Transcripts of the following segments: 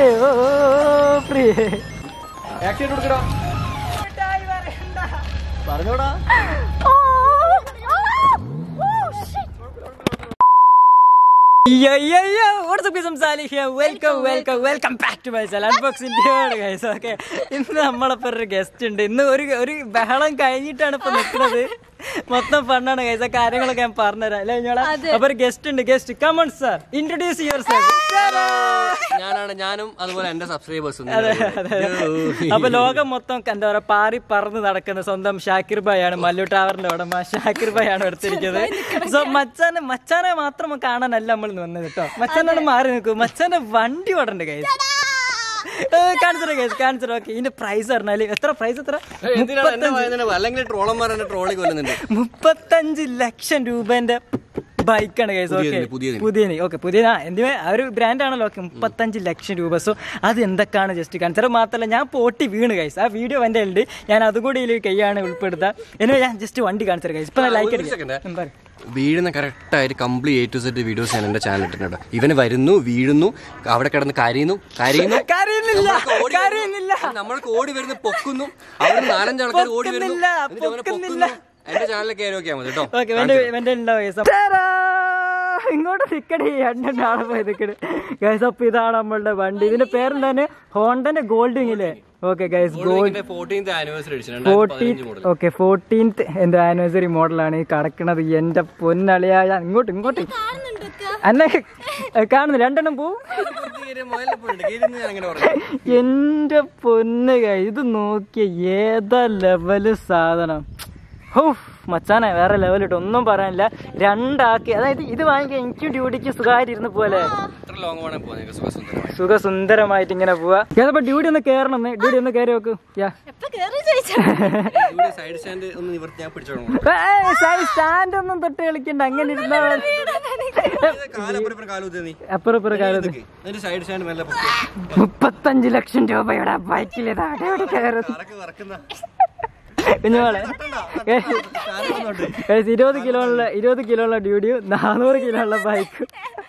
പറഞ്ഞോടാ. What's up, I'm Salih here. Welcome back to my channel. Unboxing video, guys. Okay. ഇന്ന് നമ്മളൊരു guest ഉണ്ട്. ഇന്ന് ഒരു ബഹളം കഴിഞ്ഞിട്ടാണ് ഇപ്പൊ നിൽക്കുന്നത്. മൊത്തം ഫണ്ണാണ് ഗൈസ്. ആ കാര്യങ്ങളൊക്കെ ഞാൻ പറഞ്ഞുതരാം അല്ലേ ഞങ്ങളെ. അപ്പൊ ഒരു ഗസ്റ്റ് ഉണ്ട്. Guest come on sir, introduce yourself. ഞാനും അതുപോലെ എന്റെ സബ്സ്ക്രൈബേഴ്സും. അപ്പൊ ലോകം മൊത്തം എന്താ പറയാ പാറി പറന്ന് നടക്കുന്ന സ്വന്തം ഷാക്കിർ ഭായ് ആണ്. മല്ലു ടവറിന്റെ ഉടമ ഷാക്കിർ ഭായ് ആണ് എടുത്തിരിക്കുന്നത്. സോ മച്ചാനെ മാത്രം കാണാനല്ല നമ്മൾ വന്നത് കേട്ടോ. മച്ചാനാണ് മാറി നിൽക്കും. മച്ചാന്റെ വണ്ടി ഓടണ്ട് ഗൈസ്. കാണിച്ചോ. ഓക്കെ, ഇതിന്റെ പ്രൈസ് പറഞ്ഞാല് എത്ര പ്രൈസ്? എത്ര? 35 ലക്ഷം രൂപന്റെ ബൈക്കാണ് ഗൈസ്. ഓക്കെ, പുതിയ എന്തിനാ ആ ഒരു ബ്രാൻഡാണല്ലോ. ഓക്കെ, 35 ലക്ഷം രൂപ. സോ അത് എന്തൊക്കെയാണ് ജസ്റ്റ് കാണിച്ചത്. മാത്രമല്ല ഞാൻ പോട്ടി വീണ് ഗൈസ്. ആ വീഡിയോ എന്റെ ഉണ്ട്. ഞാൻ അതുകൂടി ഇതിൽ കൈയാണ് ഉൾപ്പെടുത്താം. എന്നിട്ട് ഞാൻ ജസ്റ്റ് വണ്ടി കാണിച്ചത് ഗൈസ്. ഇപ്പൊ ലൈക്ക് അടിക്കാം. വീഴുന്ന കറക്റ്റായിട്ട് complete A to Z videos ഞാൻ എന്റെ ചാനൽ ഇട്ടിട്ടുണ്ട്. ഇവന് വരുന്നു, വീഴുന്നു, അവിടെ കിടന്ന് കരയുന്നു, നമ്മൾക്ക് ഓടി വരുന്നു, പൊക്കുന്നു, അവിടെ 4-5 ആൾക്കാർ ഓടി വരുന്നു. എന്റെ ചാനലിൽ കയറി നോക്കിയാൽ മതി കേട്ടോ. ഇങ്ങോട്ട് നിക്കണേ, രണ്ടാളെ പോയി നിക്കണേ ഗൈസ്. അപ്പൊ ഇതാണ് നമ്മളുടെ വണ്ടി. ഇതിന്റെ പേരെന്താണ്? ഹോണ്ടന്റെ ഗോൾഡിങ്ങില്ലേ. ഓക്കെ ഗൈസ്, 14th ആനിവേഴ്സറി മോഡലാണ് ഈ കടക്കണത്. എന്റെ പൊന്നളിയായ ഇങ്ങോട്ട് അന്നെ കാണുന്നു. 2 എണ്ണം പോവും. എന്റെ പൊന്ന് ഗൈസ്, ഇത് നോക്കിയ ഏതാ ലെവല് സാധനം. മച്ചാനെ വേറെ ലെവൽ ഇട്ട് ഒന്നും പറയാനില്ല. 2 ആക്കി, അതായത് ഇത് വാങ്ങിക്കാൻ എനിക്കും ഡ്യൂട്ടിക്ക് സുഖമായിട്ടിരുന്ന പോലെ സുഖസുന്ദരമായിട്ട് ഇങ്ങനെ പോവാ. ഏതപ്പോ ഡ്യൂട്ടി ഒന്ന് കേറണം. ഡ്യൂട്ടി ഒന്ന് കയറി നോക്ക്. സ്റ്റാൻഡ് ഒന്നും തൊട്ട് കളിക്കണ്ട, അങ്ങനെ ഇരുന്നാ അപ്പുറം 35 ലക്ഷം രൂപയുടെ ബൈക്കിൽ 20 കിലോയുള്ള ഡ്യൂഡിയും 400 കിലോ ഉള്ള ബൈക്കും.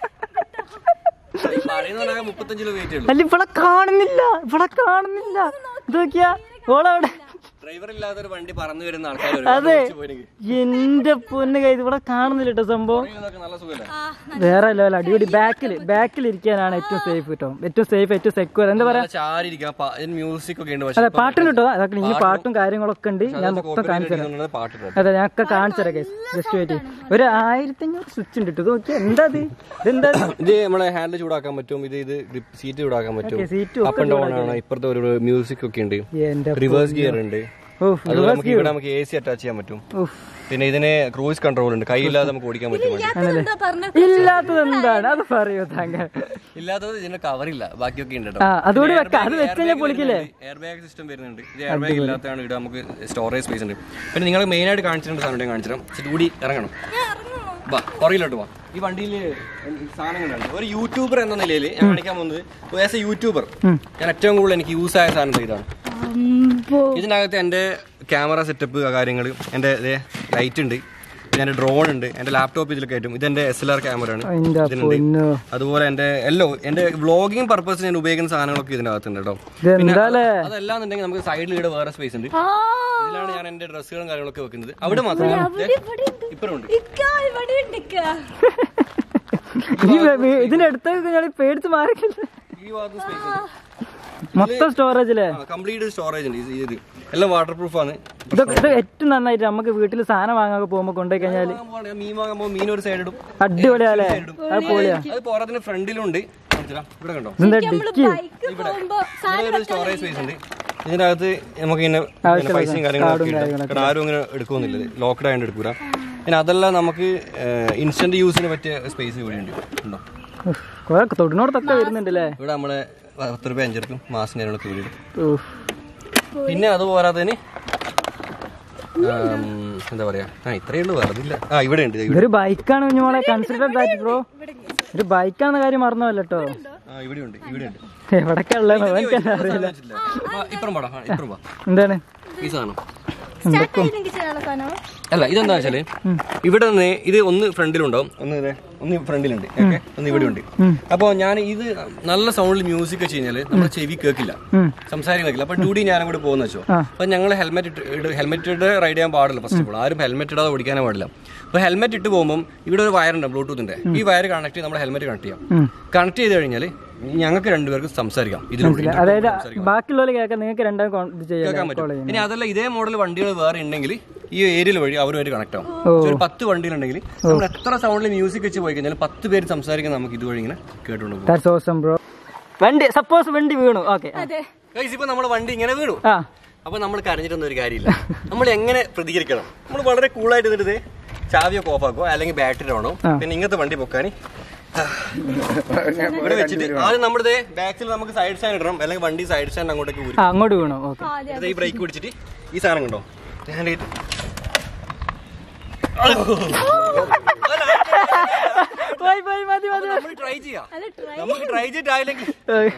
അല്ല ഇവിടെ കാണുന്നില്ല. ഇതൊക്കെയാ ഓളവിടെ ഡ്രൈവറില്ലാത്തൊരു വണ്ടി പറന്നു വരുന്ന ആൾക്കാർ. അതെ, എന്റെ പൊന്ന് കൈ ഇവിടെ കാണുന്നില്ല കേട്ടോ. സംഭവം വേറെ ലെവൽ അടിപൊളി. ബാക്കിൽ ഇരിക്കാനാണ് ഏറ്റവും സേഫ് കേട്ടോ. ഏറ്റവും സെക്യൂർ. എന്താ പറയാ, മ്യൂസിക് ഒക്കെ ഉണ്ട്. അതെ, പാട്ടുണ്ട് കേട്ടോ. അതൊക്കെ ഇനി പാട്ടും കാര്യങ്ങളൊക്കെ ഉണ്ട്. ഞാൻ മൊത്തം കാണിച്ചു തരാം. അതെ, ഞങ്ങൾക്ക് കാണിച്ചു തരാം ഗൈസ്. Just wait. ഒരു 1500 സ്വിച്ച് ഉണ്ട്. ഇത് നോക്കിയാ എന്താ ഇത് നമ്മളെ ഹാൻഡിൽ ചൂടാക്കാൻ പറ്റും. ഇത് സീറ്റ് ചൂടാക്കാൻ പറ്റും. അപ്പ് ആൻഡ് ഡൗൺ ആണ്. ഇപ്പുറത്തെ ഒരു മ്യൂസിക് ഒക്കെ ഉണ്ട്. റിവേഴ്സ് ഗിയർ ഉണ്ട്. അതുപോലെ നമുക്ക് ഇവിടെ നമുക്ക് AC അറ്റാച്ച് ചെയ്യാൻ പറ്റും. പിന്നെ ഇതിന് ക്രൂയിസ് കൺട്രോൾ ഉണ്ട്. കൈയില്ലാതെ നമുക്ക് ഓടിക്കാൻ പറ്റും. ഇല്ലാത്തത് എന്താണ് അത് പറയൂ താങ്കൾ? ഇല്ലാത്തത് ഇതിന്റെ കവറില്ല, ബാക്കിയൊക്കെ ഉണ്ട്. എയർ ബാഗ് സിസ്റ്റം വരുന്നുണ്ട്. ഇത് എയർ ബാഗ് ഇല്ലാത്തതാണ്. ഇവിടെ നമുക്ക് സ്റ്റോറേജ് സ്പേസ് ഉണ്ട്. പിന്നെ നിങ്ങൾ മെയിൻ ആയിട്ട് കാണിച്ചിട്ടുണ്ട് സാധനം കാണിച്ചിട്ടും കൂടി ഇറങ്ങണം. പുറകിലോട്ട് പോവാം. ഈ വണ്ടിയിൽ സാധനങ്ങളുണ്ട്. ഒരു യൂട്യൂബർ എന്ന നിലയിൽ ഞാൻ കാണിക്കാൻ പോകുന്നത്, ആസ് എ യൂട്യൂബർ ഞാൻ ഏറ്റവും കൂടുതൽ എനിക്ക് യൂസ് ആയ സാധനം ഇതാണ്. ഇതിനകത്ത് എൻ്റെ ക്യാമറ സെറ്റപ്പ് കാര്യങ്ങൾ, എൻ്റെ ലൈറ്റ് ഉണ്ട്, പിന്നെ എൻ്റെ ഡ്രോൺ ഉണ്ട്, എൻ്റെ ലാപ്ടോപ്പ് ഇതിൽ കയറ്റും. ഇതെൻ്റെ SLR ക്യാമറ ആണ് ഇതിനുണ്ട്. അതുപോലെ എൻ്റെ വ്ളോഗിങ് പർപ്പസ് ഞാൻ ഉപയോഗിക്കുന്ന സാധനങ്ങളൊക്കെ ഇതിനകത്തുണ്ട് കേട്ടോ. പിന്നെ അതെല്ലാം എന്നുണ്ടെങ്കിൽ നമുക്ക് സൈഡിൽ ഇവിടെ വേറെ സ്പേസ് ഉണ്ട്. ഇതിലാണ് ഞാൻ എൻ്റെ ഡ്രസ്സുകളും കാര്യങ്ങളൊക്കെ വെക്കുന്നത്. അവിടെ മാത്രമല്ല ഇപ്പഴുണ്ട്. ഇതിനടുത്തേക്ക് ഞാൻ പേടിച്ച് മാറിക്കില്ല. ഈ ഭാഗത്ത് സ്പേസ് ഉണ്ട്. മൊത്തം സ്റ്റോറേജിലെ കംപ്ലീറ്റ് സ്റ്റോറേജ് ഉണ്ട്. ഇത് എല്ലാം വാട്ടർ പ്രൂഫ് ആണ്. ഇത് ഏറ്റവും നന്നായിട്ട് നമുക്ക് വീട്ടിൽ സാധനം വാങ്ങാൻ പോകുമ്പോ കൊണ്ടുപോയി കഴിഞ്ഞാൽ മീൻ വാങ്ങുമ്പോ മീൻ ഒരു സൈഡ് ഇടും. അടിപൊളിയാലേ. അത് പോരാത്തിന് ഫ്രണ്ടിലുണ്ട്. ഇവിടെ കണ്ടോ, ഒരു സ്റ്റോറേജ് സ്പേസ് ഉണ്ട്. ഇതിന്റെ അകത്ത് നമുക്ക് ഇങ്ങനെ പൈസയും കാര്യങ്ങളൊക്കെ ഉണ്ട്. ആരും അങ്ങനെ എടുക്കുന്നില്ല, ലോക്ക്ഡ് ആയിട്ട് എടുക്കൂല. പിന്നെ അതെല്ലാം നമുക്ക് ഇൻസ്റ്റന്റ് യൂസിന് പറ്റിയ സ്പേസ് ഇവിടെ ഉണ്ട്. ഉണ്ടോ, തൊടിനോടത്തൊക്കെ വരുന്നുണ്ടല്ലേ. ഇവിടെ നമ്മളെ 10 രൂപ 5 രൂപ മാസം കാര്യങ്ങളൊക്കെ വീട്. പിന്നെ അതുപോരാത്തതിന് എന്താ പറയാ, ഇത്രയേ ഉള്ളൂ, വേറതില്ല. ഇവിടെ ഉണ്ട്. ഒരു ബൈക്കാണ് കുഞ്ഞുമോളെ കൺസിഡർ ദാറ്റ് ബ്രോ. ഒരു ബൈക്കാണെന്ന കാര്യം മറന്നല്ലോ കേട്ടോ. ഇവിടെയുണ്ട്. എവിടൊക്കെ ഉള്ളത് അറിയില്ല. എന്താണ് ഈ സാധനം? അല്ല, ഇതെന്താ വെച്ചാല് ഇവിടെ നിന്ന് ഇത് ഒന്ന് ഫ്രണ്ടിലുണ്ടാവും, ഒന്ന് ഫ്രണ്ടിലുണ്ട് ഓക്കെ, ഒന്ന് ഇവിടെ ഉണ്ട്. അപ്പോൾ ഞാൻ ഇത് നല്ല സൗണ്ടിൽ മ്യൂസിക് വെച്ച് കഴിഞ്ഞാൽ നമ്മുടെ ചെവി കേൾക്കില്ല, സംസാരിക്കാൻ കേൾക്കില്ല. അപ്പൊ ഡ്യൂട്ടി ഞാനും കൂടെ പോകുന്ന വെച്ചോ. അപ്പൊ ഞങ്ങൾ ഹെൽമെറ്റ് ഇട്ട് റൈഡ് ചെയ്യാൻ പാടില്ല. ഫസ്റ്റ് ഓഫ് ഓൾ ആരും ഹെൽമെറ്റ് ഇടാതെ ഓടിക്കാനേ പാടില്ല. അപ്പൊ ഹെൽമെറ്റ് ഇട്ട് പോകുമ്പോൾ ഇവിടെ ഒരു വയറുണ്ട് ബ്ലൂടൂത്തിന്റെ, ഈ വയർ കണക്ട് ചെയ്ത് നമ്മുടെ ഹെൽമെറ്റ് കണക്ട് ചെയ്യാം. കണക്ട് ചെയ്ത് കഴിഞ്ഞാൽ ഞങ്ങൾക്ക് രണ്ടുപേർക്ക് സംസാരിക്കാം ഇതിലൂടെ. അതായത് ബാക്കിയുള്ളവർ കേൾക്കാൻ നിങ്ങൾക്ക് കേൾക്കാൻ പറ്റും. ഇനി അതല്ല ഇതേ മോഡൽ വണ്ടികൾ വേറെ ഉണ്ടെങ്കിൽ ഈ ഏരിയയിൽ വഴി അവരുമായിട്ട് കണക്ട് ആവും. ഒരു 10 വണ്ടികളുണ്ടെങ്കിൽ നമ്മൾ എത്ര സൗണ്ടിൽ മ്യൂസിക് വെച്ച് പോയി കഴിഞ്ഞാൽ 10 പേര് സംസാരിക്കാൻ നമുക്ക് ഇതുവഴി ഇങ്ങനെ കേട്ടുകൊണ്ട് പോകും. വണ്ടി സപ്പോസ് വണ്ടി വീണു, ഓക്കെ, ഇപ്പൊ നമ്മുടെ വണ്ടി ഇങ്ങനെ വീണു, അപ്പൊ നമ്മൾ കരഞ്ഞിട്ടൊന്നും ഒരു കാര്യമില്ല. നമ്മൾ എങ്ങനെ പ്രതികരിക്കണം? നമ്മൾ വളരെ കൂളായിട്ട് നിന്നിട്ട് ചാവിയൊക്കെ ഓഫ് ആക്കുക, അല്ലെങ്കിൽ ബാറ്ററി ഓണോ. പിന്നെ ഇങ്ങനത്തെ വണ്ടി പൊക്കാൻ ഇവിടെ വെച്ചിട്ട് ആദ്യം നമ്മുടെ ബാക്കിൽ നമുക്ക് സൈഡ് സ്റ്റാൻഡ് ഇടണം, അല്ലെങ്കിൽ വണ്ടി സൈഡ് സ്റ്റാൻഡ് അങ്ങോട്ടേക്ക് വീണോ. ഈ ബ്രേക്ക് പിടിച്ചിട്ട് ഈ സാധനം കണ്ടോ ഞാൻ ട്രൈ ചെയ്യാം. നമുക്ക് ട്രൈ ചെയ്തിട്ടായില്ലെങ്കിൽ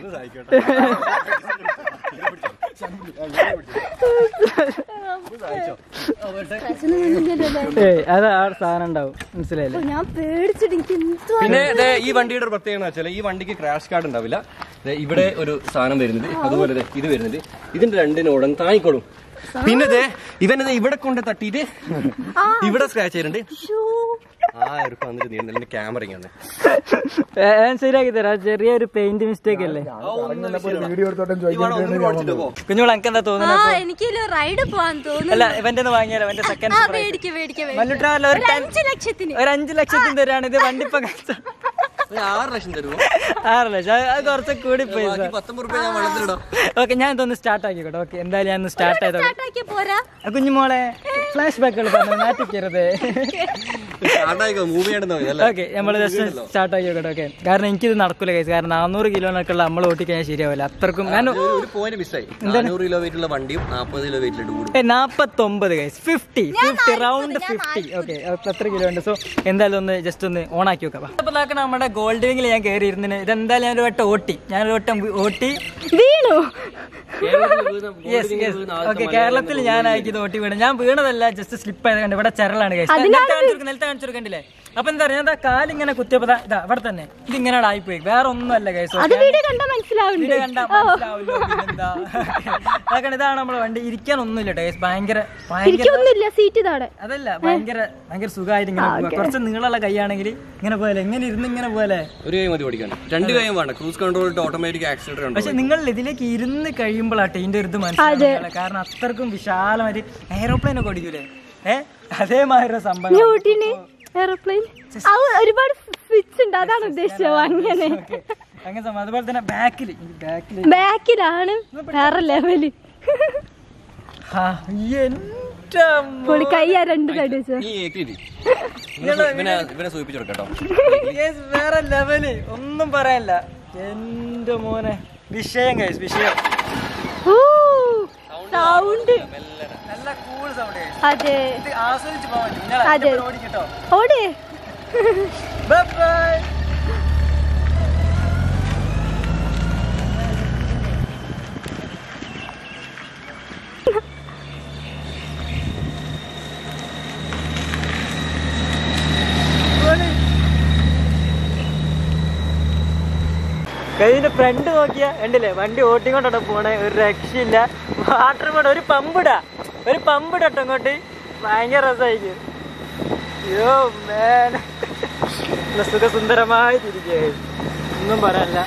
അതാ സാധനം ഉണ്ടാവും, മനസ്സിലായില്ലേ? പിന്നെ ഈ വണ്ടിയുടെ ഒരു പ്രത്യേകത എന്ന് വെച്ചാൽ ഈ വണ്ടിക്ക് ക്രാഷ് കാർഡ് ഉണ്ടാവില്ല. ഇവിടെ ഒരു സാധനം വരുന്നുണ്ട്, അതുപോലെ ഇത് വരുന്നുണ്ട്. ഇതിന്റെ രണ്ടിനോടും താങ്ങിക്കോളും. പിന്നെ ഇവനത് ഇവിടെ കൊണ്ട് തട്ടിയിട്ട് ഇവിടെ സ്ക്രാച്ച് ചെയ്തിട്ടുണ്ട്. ക്യാമറയാണ് ശരിയാക്കി തരാം. ചെറിയൊരു പെയിന്റ് മിസ്റ്റേക്ക് അല്ലേ കുഞ്ഞോളെ? എനിക്ക് എന്താ തോന്നുന്നത്? എനിക്ക് റൈഡ് പോവാൻ തോന്നുന്നു. അല്ല, ഇവന്റെ വാങ്ങിയാലോ? എന്റെ സെക്കൻഡ് മല്ലുട്രാവല്ല ഒരു 5 ലക്ഷത്തിന് തരാണ്. ഇത് വണ്ടി ഇപ്പൊ 6 ലക്ഷം തരുമോ? 6 ലക്ഷം അത് കുറച്ച് കൂടി പോയി. 19 രൂപ ഞാൻ വെള്ളത്തിലിടാം. ഓക്കെ, ഞാൻ ഇതൊന്ന് സ്റ്റാർട്ട് ആക്കിക്കോട്ടെ. ഓക്കെ, എന്തായാലും ഞാൻ സ്റ്റാർട്ട് ചെയ്തോ. കുഞ്ഞുമോളെ ഫ്ലാഷ് ബാക്കുകൾ പറഞ്ഞു മാറ്റിക്കരുത്. ഓക്കെ, നമ്മൾ ജസ്റ്റ് സ്റ്റാർട്ട് ആക്കിക്കോട്ടെ. ഓക്കെ, കാരണം എനിക്കിത് നടക്കൂല കേസ്. കാരണം 400 കിലോനൊക്കെയുള്ള നമ്മൾ ഓട്ടിക്കഴിഞ്ഞാൽ ശരിയാവില്ല. അത്രക്കും ഞാൻ 400 കിലോ വെയിറ്റുള്ള വണ്ടിയും 40 കിലോ വെയിറ്റുള്ള 49 കേസ് 50 റൗണ്ട് 50. ഓക്കെ, എത്ര കിലോ ഉണ്ട്? സോ എന്തായാലും ഒന്ന് ജസ്റ്റ് ഒന്ന് ഓൺ ആക്കി വെക്കാം. അപ്പൊ നമ്മുടെ ഗോൾഡ് വിങ്ങിൽ ഞാൻ കയറി ഇരുന്നിന്. ഇതെന്തായാലും ഞാനൊരു വട്ടം ഓട്ടി വീണു. ഓക്കെ, കേരളത്തിൽ ഞാനാക്കിയത് ഓട്ടി വീണു. ഞാൻ വീണതല്ല, ജസ്റ്റ് സ്ലിപ്പ് ആയത്. കണ്ട് ഇവിടെ ചരലാണ് കേസ്. നിലത്ത് കാണിച്ചു കൊടുക്കണ്ടില്ലേ? അപ്പൊ എന്താ പറയാ, കാലിങ്ങനെ കുത്തിയപ്പോ ഇതാ ഇവിടെ തന്നെ ഇതിങ്ങനെ ആയിപ്പോയി. വേറെ ഒന്നുമല്ല കേസ്. ഇതാണ് നമ്മളെ വണ്ടി. ഇരിക്കാൻ ഒന്നുമില്ല കേസ്. ഭയങ്കര അതല്ല, ഭയങ്കര സുഖമായിട്ട് ഇങ്ങനെ കുറച്ച് നീളമുള്ള കൈയാണെങ്കിൽ ഇങ്ങനെ പോലെ ഇങ്ങനെ ഇരുന്ന് ഇങ്ങനെ പോലെ ഒരു കൈ മതി ഓടിക്കാൻ. 2 കൈയും വേണ്ട. ക്രൂസ് കൺട്രോൾ ഓട്ടോമാറ്റിക് ആക്സിലറേറ്റർ ഉണ്ട്. പക്ഷെ നിങ്ങൾ ഇതിലേക്ക് ഇരുന്ന് കഴിയുമ്പോഴാണ് ഇതിന്റെ ഒരു ഇത് മനസ്സിലാവില്ല. കാരണം അത്രക്കും വിശാലമായിട്ട് എയറോപ്ലെയിൻ ഒക്കെ ഓടിക്കൂലേ? അതേമാതിരി സംഭവം. എയർപ്ലെയിൻ ഒരുപാട് സ്വിച്ച് ഉണ്ട്, അതാണ് ഉദ്ദേശിച്ചത്. അങ്ങനെ അതുപോലെ തന്നെ ബാക്കിലാണ് വേറെ ലെവല്. കയ്യാ 2 കടി വേറെ ലെവല്. ഒന്നും പറയാനില്ല. എന്റെ മോനെ വിഷയം കഴിച്ചു വിഷയം. സൗണ്ട് നല്ല കൂൾ സൗണ്ട്. അതെ, ആസ്വദിച്ച് പോകാൻ ഓടിക്കട്ടോ. ഓടി ബൈ ബൈ. ഇതിന്റെ ഫ്രണ്ട് നോക്കിയാ കണ്ടില്ലേ? വണ്ടി ഓട്ടിക്കൊണ്ടോ പോണേ, ഒരു രക്ഷയില്ല. വാട്ടർ ബോർഡ് ഒരു പമ്പിടട്ടോ ഇങ്ങോട്ട്. ഭയങ്കര രസമായിരിക്കും. അയ്യോ മേന, സുഖസുന്ദരമായി തിരികെ. ഒന്നും പറയാനില്ല.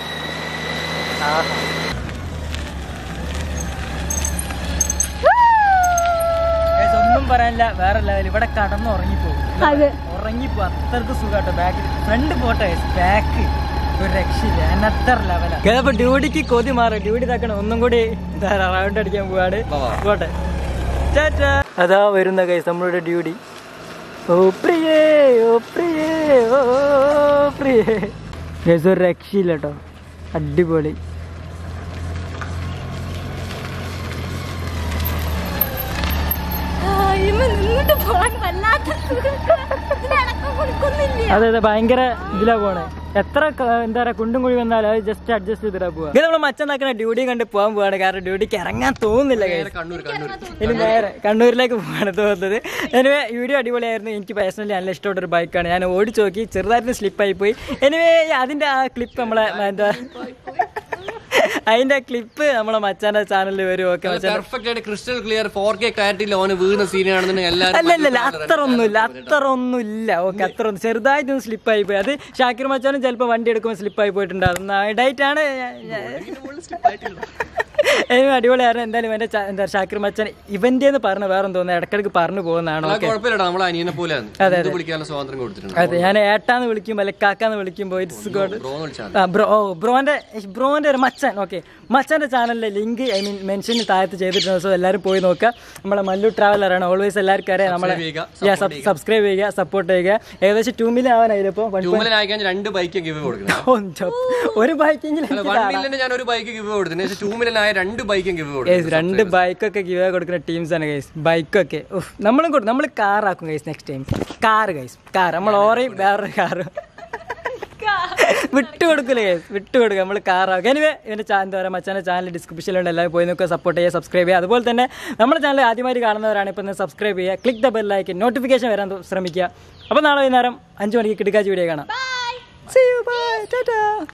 ഒന്നും പറയാനില്ല. വേറെ ലെവൽ. ഇവിടെ കടന്ന് ഉറങ്ങിപ്പോ. അത്രക്ക് സുഖാട്ടോ. ബാക്കിൽ ഫ്രണ്ട് പോട്ടെ, ബാക്ക് ഒരു രക്ഷയില്ല. അനത്തർ ലെവലാ. അപ്പൊ ഡ്യൂട്ടിക്ക് കൊതി മാറി. ഡ്യൂട്ടി തക്കണം ഒന്നും കൂടി റൗണ്ട് അടിക്കാൻ പോവാണ്. പോട്ടെ, അതാ വരുന്ന കൈസ് നമ്മളുടെ ഡ്യൂട്ടി. ഓ പ്രിയേ, ഓ പ്രിയേ, ഓ പ്രിയേ. ഗൈസ് ഒരു രക്ഷയില്ല കേട്ടോ. അടിപൊളി. അതെ, ഭയങ്കര ഇതിലാ പോണേ. എത്ര എന്താ പറയാ കുണ്ടും കുഴി വന്നാലും അത് ജസ്റ്റ് അഡ്ജസ്റ്റ് ചെയ്തിട്ടാ പോവാ. ഇത് നമ്മളെ മച്ചനാക്കുന്ന ഡ്യൂട്ടി കണ്ട് പോകാൻ പോവാണ്. കാരണം ഡ്യൂട്ടിക്ക് ഇറങ്ങാൻ തോന്നുന്നില്ല. ഇനി നേരെ കണ്ണൂരിലേക്ക് പോകാണ് തോന്നുന്നത്. എനിവേ വീഡിയോ അടിപൊളിയായിരുന്നു. എനിക്ക് പേഴ്സണലി നല്ല ഇഷ്ടപ്പെട്ട ഒരു ബൈക്കാണ്. ഞാൻ ഓടിച്ചു നോക്കി, ചെറുതായിട്ട് സ്ലിപ്പായി പോയി. എനിവേ അതിന്റെ ആ ക്ലിപ്പ് നമ്മളെ എന്താ അതിന്റെ ക്ലിപ്പ് നമ്മളെ മച്ചാന്റെ ചാനലിൽ വരും. ഓക്കെ, ക്രിസ്റ്റൽ ക്ലിയർ 4K ക്ലാരിറ്റിയിൽ ഓന് വീഴുന്ന സീനാണെന്ന് അല്ലല്ല അത്ര ഒന്നുമില്ല. ഓക്കെ, അത്ര ഒന്നും ചെറുതായിട്ടൊന്ന് സ്ലിപ്പായി പോയി. അത് ഷാക്കിർ മച്ചാനും ചിലപ്പോൾ വണ്ടി എടുക്കുമ്പോൾ സ്ലിപ്പായി പോയിട്ടുണ്ടാകും. ഡയറ്റാണ് അടിപൊളിയായിരുന്നു. എന്തായാലും എന്റെ എന്താ ഷാക്കിർ മച്ചാൻ ഇവന്റെ എന്ന് പറഞ്ഞ വേറെ തോന്നുന്നു ഇടക്കിടക്ക് പറഞ്ഞു പോകുന്നതാണ്. അതെ, ഞാൻ ഏട്ടാന്ന് വിളിക്കുമ്പോ അല്ലെ കാക്കാന്ന് വിളിക്കുമ്പോ ഇറ്റ്സ് ഗോഡ്. ബ്രോന്റെ ഒരു മച്ചാൻ. ഓക്കെ, മച്ചാന്റെ ചാനലിലെ ലിങ്ക് മെൻഷൻ താഴത്ത് ചെയ്തിട്ടുണ്ട്. സോ എല്ലാവരും പോയി നോക്കുക. നമ്മളെ മല്ലു ട്രാവലറാണ്. ഓൾവേസ് എല്ലാവർക്കും അറിയാം. നമ്മളെ സബ്സ്ക്രൈബ് ചെയ്യുക, സപ്പോർട്ട് ചെയ്യുക. ഏകദേശം 2 million ആവാനായില്ല. ഇപ്പൊ 2 ബൈക്ക് ഗിവ് കൊടുക്കണം. ഒരു ബൈക്കെങ്കിലും ഞാൻ ഒരു ബൈക്ക് ഗിവ് കൊടുത്തു. 2 million 2 ബൈക്കും ഗിവ് കൊടുക്കും. 2 ബൈക്കൊക്കെ ഗിവ് കൊടുക്കുന്ന ടീംസാണ് ഗൈസ്. ബൈക്കൊക്കെ നമ്മളും കൊടുക്കും. നമ്മൾ കാറാക്കും ഗൈസ് നെക്സ്റ്റ് ടൈം. കാർ നമ്മൾ ഓറയും വേറൊരു കാറ് വിട്ടുകൊടുക്കില്ല ഗൈസ്, വിട്ടുകൊടുക്കുക. നമ്മൾ കാറാക്കും. എനിവേ ഇവന്റെ എന്താ പറയുക മച്ചാൻ്റെ ചാനൽ ഡിസ്ക്രിപ്ഷനിലുണ്ട്. എല്ലാവരും പോയി നോക്കുക, സപ്പോർട്ട് ചെയ്യുക, സബ്സ്ക്രൈബ് ചെയ്യുക. അതുപോലെ തന്നെ നമ്മുടെ ചാനൽ ആദ്യമായിട്ട് കാണുന്നവരാണ് ഇപ്പം സബ്സ്ക്രൈബ് ചെയ്യുക, click the bell like, notification വരാൻ ശ്രമിക്കുക. അപ്പോൾ നാളെ വൈകുന്നേരം 5 മണിക്ക് കിടക്കാച്ച് വീഡിയോ കാണാം. See you, bye, ta-ta.